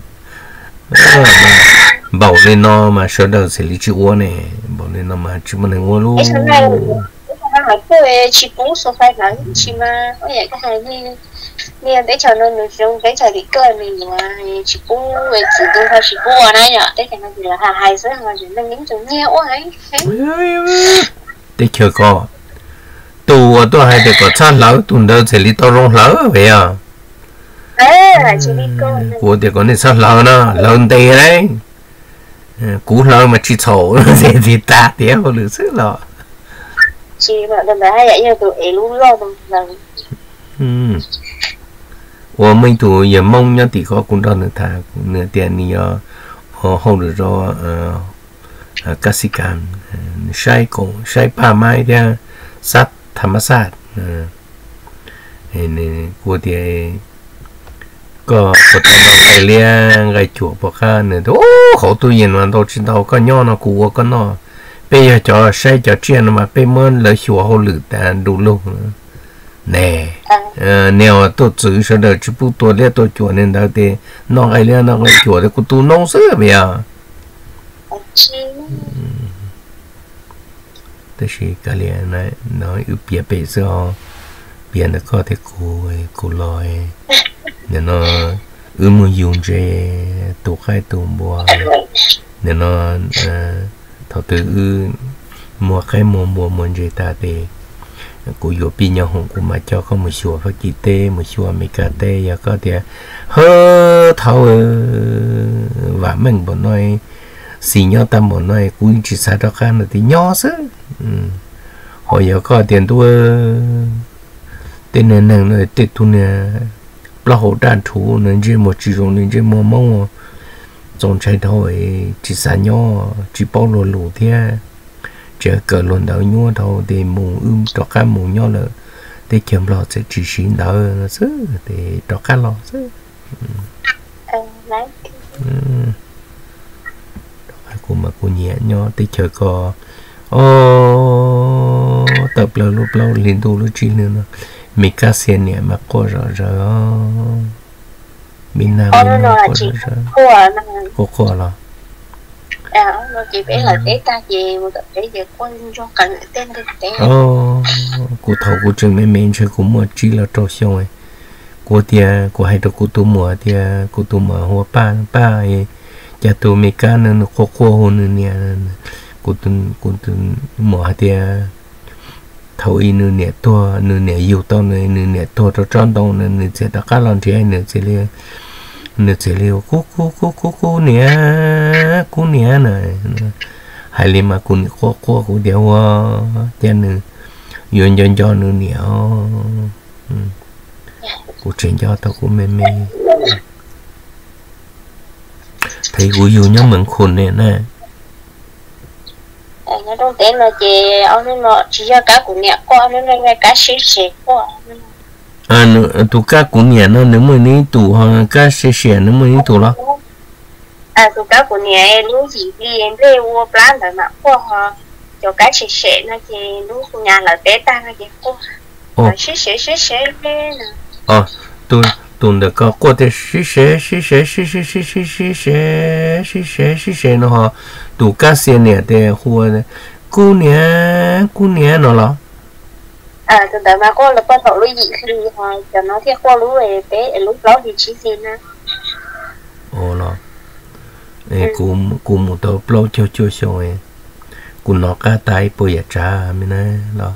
bảo lên nó mà sợ đầu sẽ lý chữ uốn này bảo lên nó mà chứ mà uốn luôn nó phải chỉ bố số phải nói chỉ mà có vậy cái này đi đi để cho nó được dùng để cho đi cơ mình mà chỉ bố về chỉ tôi phải chỉ bố ở đây nhở để cho nó là hai hai số mà nó những chỗ nhiều ấy để chờ co tù tôi hay để có chăn lỡ tù đâu sẽ lý to rong lỡ vậy à à chỉ đi cơ của để có nên sao lỡ nó lớn tê đấy cú lỡ mà chỉ xấu thì thì ta tiếc có được sức lọ chỉ mà đừng để hay vậy tụi ấy luôn lo bằng lần ừ我们都也梦见地方工作的他那点你要哦后头说呃呃กสิกรรมใช้กงใช้ผ้าไม้เนี่ยสัตว์ธรรมชาติเออเห็นกูเดียก็ก็ทำอะไรเลี้ยงไก่จั่วพวกข้าเนี่ยโอ้เขาตัวเย็นวันตัวชิ้นเราก็ย่อนะกูก็นอไปจะใช้จะเชียนมาไปเมื่อเลยชัวเขาหรือแต่ดูลูกnè nếu tôi chỉ sợ được chỉ bút tôi lấy tôi chuột nên đó thì nó ai lấy nó cái chuột thì cũng tu nông sữa bây giờ thế thì cái liền này nó ưu biệt bây giờ biệt nó có thể cô cô lòi nên nó ưu muốn dùng để tu khai tu bùa nên nó thọ từ ưu mua khai mua mua muốn gì ta thì cô yêu pin nhau hồng cô mà cho có một số phát kỳ tê một số mấy cái tê và có thể hơ thâu và mình bọn nói xì nhau tâm bọn nói cũng chỉ sao đó khăn thì nhỏ chứ họ giờ có tiền tôi tên này này tên tôi nè lo hỗ trợ thủ nên chỉ một chỉ dùng nên chỉ một mong trong trái thôi chỉ sao nhỏ chỉ bao lô lô thế chờ cờ luôn đỡ nhua thôi thì mù ươm cho cá mù nhó nữa thì kiếm lo sẽ chỉ xin đỡ chứ thì cho cá lo chứ cô mà cô nhẹ nhó thì chờ có ô tập lâu lúc lâu liên tục lúc chi nữa mình cá sen nhẹ mà có rõ rõ mình nào mình có rõ rõ có có lo à nó chỉ biết là cái ta gì mà cái gì quân cho cần tên thực tế oh cô thầu cô chừng mấy mấy chơi cũng mua chỉ là trâu xong ấy cô tia cô hay được cô tu mua tia cô tu mua hoa pa pa ấy cha tu mấy cái nó khó khó hơn nữa nè cô tu cô tu mua tia thầu y nữa nè to nữa nè yêu to nữa nè to cho tròn to nữa nè sẽ đặt cá lon trẻ nữa sẽ liền nè sẽ liều cú cú cú cú cú nè cú nè này hay là mà cú khó khó cú đeo cho nên dọn dọn cho nữa nè cú chuyển cho tao cú mê mê thấy cú yêu nhóm mình khôn nè nè nó đâu tên là chị ông nó chỉ cho cá cú nè qua nó là cá xí xí qua à tụ cá cũng nhẹ nó nếu mà ní tụ hoặc cá xe xe nếu mà ní tụ đó à tụ cá cũng nhẹ lúc gì đi em lấy mua plan rồi mà qua họ cho cá xe xe nó chỉ lúc nhà là bé ta nó chỉ qua xe xe xe xe lên ờ tụ tụ được có qua để xe xe xe xe xe xe xe xe xe xe xe xe xe xe nó họ tụ cá xe nhẹ để hoa cú nhẹ cú nhẹ nó lo à từ đó mà con là con thổ lưu gì thì họ cho nó theo con lú về bé lúc đó thì chỉ gì nè ồ lo ê cũng cũng một tàu plau cho cho xong cũng nó cá tay bồi giờ trả mình nè lo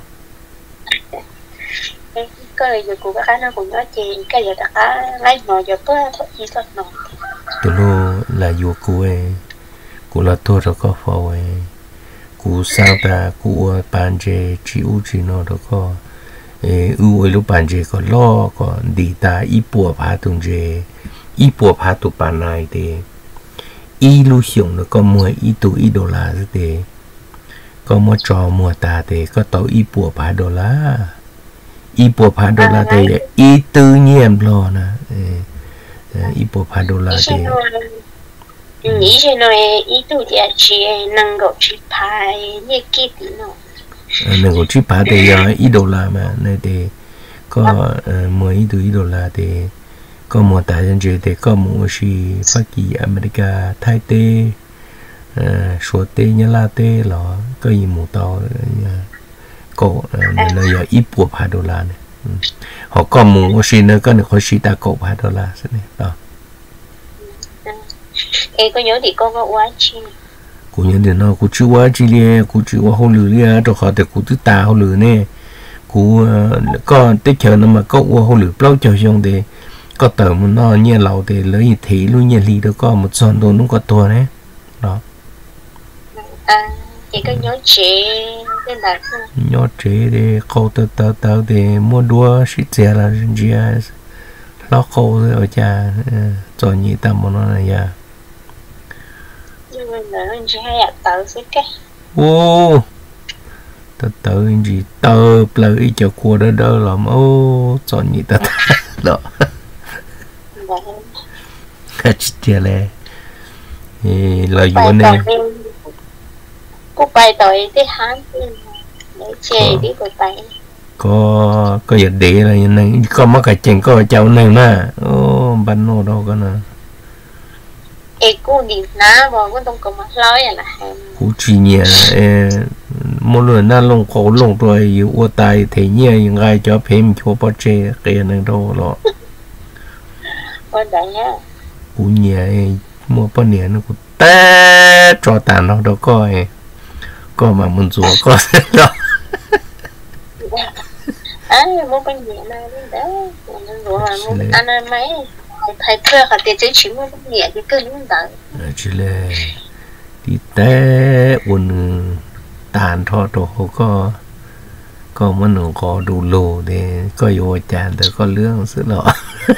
cái giờ của cái nó cũng nói chuyện cái giờ đã lấy ngồi giờ có thoát gì thoát nọ từ lúc là vua cô ấy cũng là tôi rồi có phao ấy cú sao ta cú bàn chế chịu chỉ nó đó có ưu lúc bàn chế có lo có đi ta ít bùa phá tung chế ít bùa phá tụ bàn này thì ít lúc sống nó có mua ít tụ ít đô la thì có mua trò mua ta thì có tàu ít bùa phá đô la ít bùa phá đô la thì ít tự nhiên lo nè ít bùa phá đô la thì nghĩ cho nó ít tụ thì chỉ năng够去拍也给的呢 nên có chỉ ba thì ít đô la mà nên thì có mười ít ít đô la thì có một tại dân chơi thì có một sĩ Hoa Kỳ America Thái tê số tê nhá la tê là có gì một tàu có nên là giờ ít buộc hai đô la này họ có một sĩ nữa có được họ sĩ ta cổ hai đô la thế này đó. Em có nhớ thì con có quá chi cô nhớ đến nó cô chưa quá chi liền cô chưa quá hậu lửa liền cho họ để cô tự ta hậu lửa nè cô có tích chờ nó mà có hậu lửa bao chờ xong thì có tờ một nó nhẹ lẩu thì lấy thị luôn nhẹ lì đó có một son đồ nó có to đấy đó. À chị có nhớ chế cái là nhớ chế thì câu tờ tờ tờ thì mua đua xịt xe là gì à nó câu rồi ở nhà cho nhị tâm một nó này à nhưng mà nó chỉ hay là tự xí cái ô tờ tờ gì tờ lời cho cô đó đó làm ô cho nhị tờ đó cái chuyện này lời vô này cô bay tới cái hán để chơi đi cô bay có có giờ để là như này có mất cái chuyện có cháu này mà ô bắn nổ đâu có nữa ê cô đi ná vào có không có mặt lói là cô chỉ nhẹ một lần na lông cổ lông rồi yêu tai thì nhẹ những ai cho phim cho bao che cái này đâu đó con đấy nhá cô nhẹ mua bao nhiêu nó cũng té cho tàn nó đâu có có mà muốn rùa có đó à mua bao nhiêu này đấy muốn rùa mà muốn ăn ăn mấy thầy thuê họ tiền chơi chỉ mua bao nhiêu thì cứ những đó chỉ là đi té uốn tàn thọ đồ có có mà nó có đủ lô để có vô chán để có lương sự đó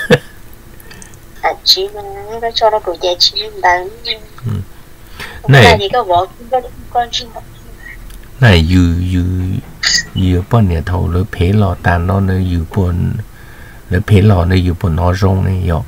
à chỉ mà nó cho nó đủ giá trị đáng này thì có bỏ con chim này dù dù dù bọn nhà thầu lấy phế lò tàn nó nơi dù bọn lấy phế lò nơi dù bọn nó rong này yok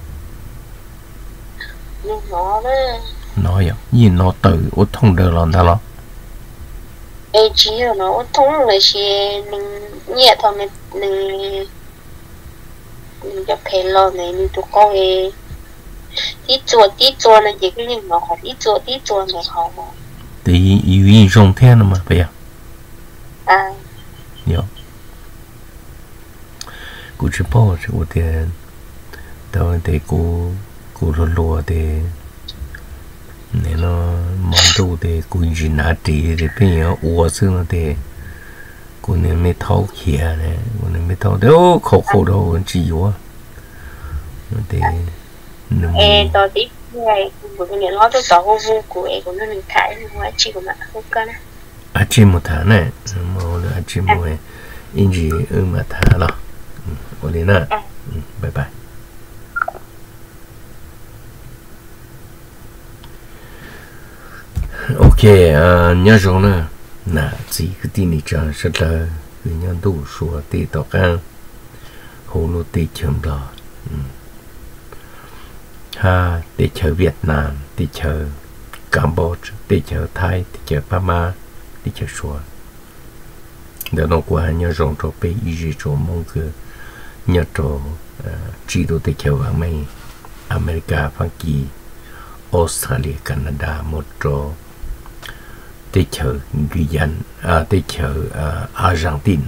nó đó nó yok gì nó tự út thông đời lòn ta lo ê chỉ là nó thông rồi thì mình nhẹ thôi mình mình mình cho phê lò này mình tụi con ấy tí chùa tí chùa là gì cái gì mà họ tí chùa tí chùa này họ mà thì yêu yên rong thế nào mà bây giờ à yok cô chỉ bảo cho cô thì tao thì cô cô lo lo thì nên nó mong đâu thì cô chỉ nát thì thì bây giờ uổng sự nó thì cô nên mới tháo kia này cô nên mới tháo đâu khó khó đâu chỉ yếu thì ê tao tí này bởi vì nó tôi tao vô vô của em cũng nên khải nhưng mà chỉ có mà không có nè à chỉ một tháng này mà là chỉ một ngày in gì ở mà tháng đó ô đi nè bye bye ok nhớ rồi nè nè chỉ cái tin này cho rất là người nhân đủ số tỷ tao can hồ lô tỷ chấm đó ha tỷ chờ Việt Nam tỷ chờ Campuchia tỷ chờ Thái tỷ chờ Pama tỷ chờ số để nó qua nhớ rồi cho bây giờ cho mong cứ nhớ cho chỉ đồ tỷ chờ ở mấy America Hoa Kỳ Australia Canada một chỗ tỷ chờ Guyana à tỷ chờ Argentina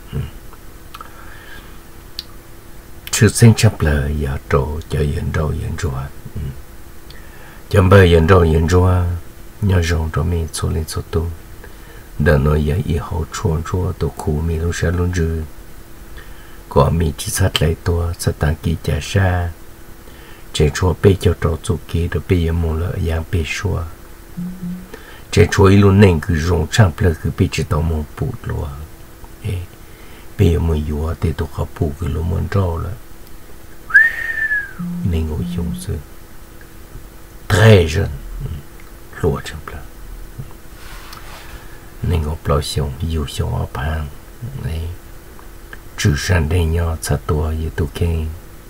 chưa sinh chấp lời giờ trổ cho yên đâu yên rùa chấm bơi yên đâu yên rùa nhớ rong cho mình số lên số tu đợt nó giờ以后穿着都苦米路上轮着có mình chỉ sát lại tua sát tăng kỳ trả xa chế chúa bê cho trò chủ kỳ được bê mong lợi dạng bê xua chế chúa ý luôn nên cứ rong trang plơ cứ bê chỉ tao mong bụt lùa bê mong yếu để tụi họ bụt cứ luôn mong rau là nên ngồi dùng sự très jeune lùa trang plơ nên ngồi bao xong yếu xong ở bàn chữ sang đây nhau sát tua như tụi kênh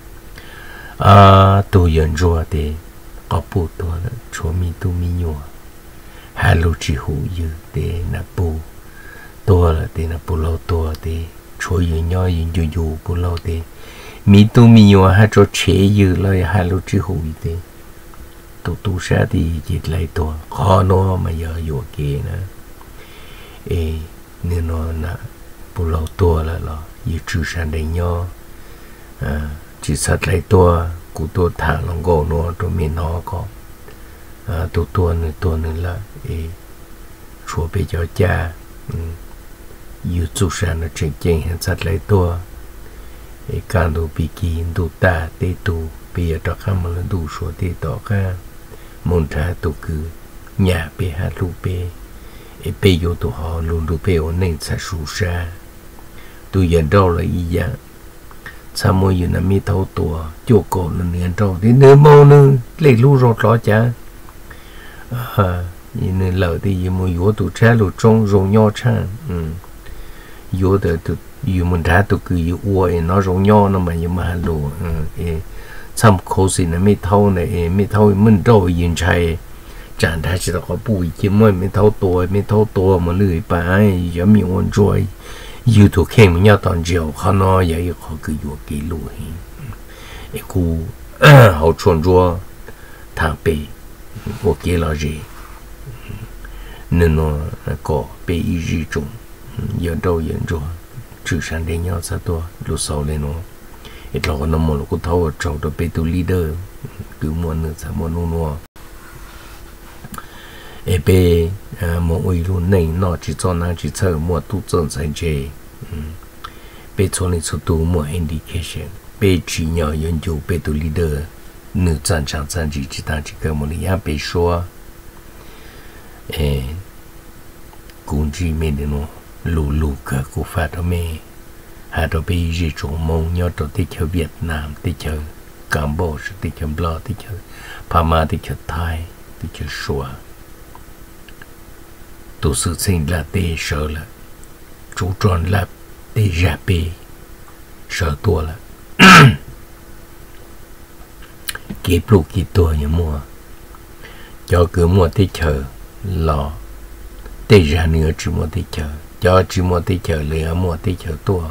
à tôi nhận ra thì có bộ tôi là cho mi tu mi nhua hai lô chỉ hữu như để nạp bộ tua là thì là bù lâu tua thì chúa yêu nhau yêu yêu yêu bù lâu thì mi tu mi yêu hai chỗ chế yêu lại hai lô chữ hủy thì tu tu sa thì chỉ lại tua khó nó mà giờ yêu kia nè ê nên nó là bù lâu tua là lo yêu chữ sang đây nhau à chỉ sát lại tua cụ tua thang lòng gỗ nó tụi mình nó có à tu tua nữa tua nữa là ê chúa bây giờ cha yêu chú sang nó chuyện chuyện hiện sát lấy tua ê càng đủ bị kỳ đủ ta tế tu bây giờ đó khám mà lên đủ số tế tỏ ca môn trả tu cứ nhà bê hát lưu bê ê bê yêu tu họ luôn đủ bê ổn nên sẽ sủ xa tu dần đâu là ý dạng sao mỗi giờ nằm mi thâu tua chỗ cổ là nền trâu thì nơi mâu nữa lấy lú rột lo chả à nên lỡ thì giờ mỗi yếu tụ trái lú trong rồng nho chăng yếu từ từ yếu mình trả tụ cứ yếu uoi nó rồng nho nó mà yếu mà lú xăm khâu xin là mi thâu này mi thâu mình trâu yên chạy chẳng thấy chỉ là có bụi chỉ mới mi thâu tua mi thâu tua mà lười bài giờ mi ôn rồi yêu tu khen mình nhau toàn chiều họ nói vậy họ cứ yêu kỹ lùi ấy cú họ chuẩn rồi thằng bé của kia là gì nên nó có bé ý gì chung giờ đâu giờ rồi chữ sáng đến nhau sao to lúc sau lên nó ít lo nó một lúc thâu trâu đó bé tu leader cứ muốn nữa sao muốn luôn luôn ê bé một người luôn này nó chỉ cho nó chỉ chờ một tu chân sai chế bé cho nên số tu một indication bé chỉ nhớ研究bé tu leader nữ战场战绩只当这个么的呀bé说ê cũng chỉ mình để nó lù lù cả cụ phát đó mẹ hai đó bé gì trong mong nhớ đó tới chơi Việt Nam tới chơi Campuchia tới chơi Blo tới chơi Pama tới chơi Thái tới chơi Sua tu sự sinh là tê sợ là chú tròn là tê giả bê sợ tua là kịp lúc kịp tua như mua cho cứ mua tê chờ lò tê giả nữa chỉ mua tê chờ cho chỉ mua tê chờ lửa mua tê chờ tua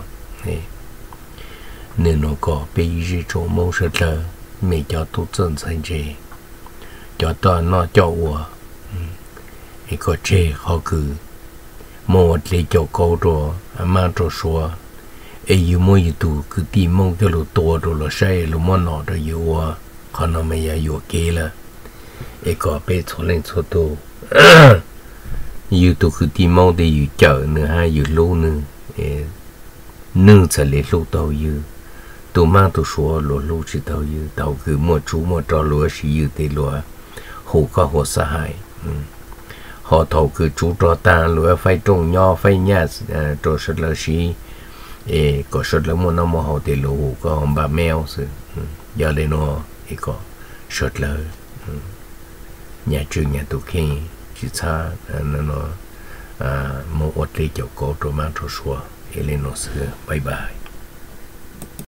nên nó có bê gì chỗ mong sợ lờ mẹ cho tu chân sinh chế cho toàn nó cho ua ấy có chế họ cứ một lấy cho câu rồi mà cho số ấy yêu mỗi tu cứ tìm mong cái lỗ to rồi là sai lỗ món nọ rồi yêu à còn nó mới yêu kia là ấy có bé cho lên cho tu yêu tu cứ tìm mong để yêu chợ nữa hay yêu lô nữa nương sẽ lấy lô tàu yêu tu mang tu số lô lô chỉ tàu yêu tàu cứ một chú một trò lúa chỉ yêu để lúa hồ có hồ sa hại họ thầu cứ chú trò ta lúa phải trồng nho phải nhát trò sốt là gì ê có sốt là muốn nó mua họ để lúa có ông bà mèo sự giờ đây nó ê có sốt là nhà trường nhà tụ khi chỉ xa nó nó một vật lý cho cô trò mang trò xua ê lên nó sửa bye bye.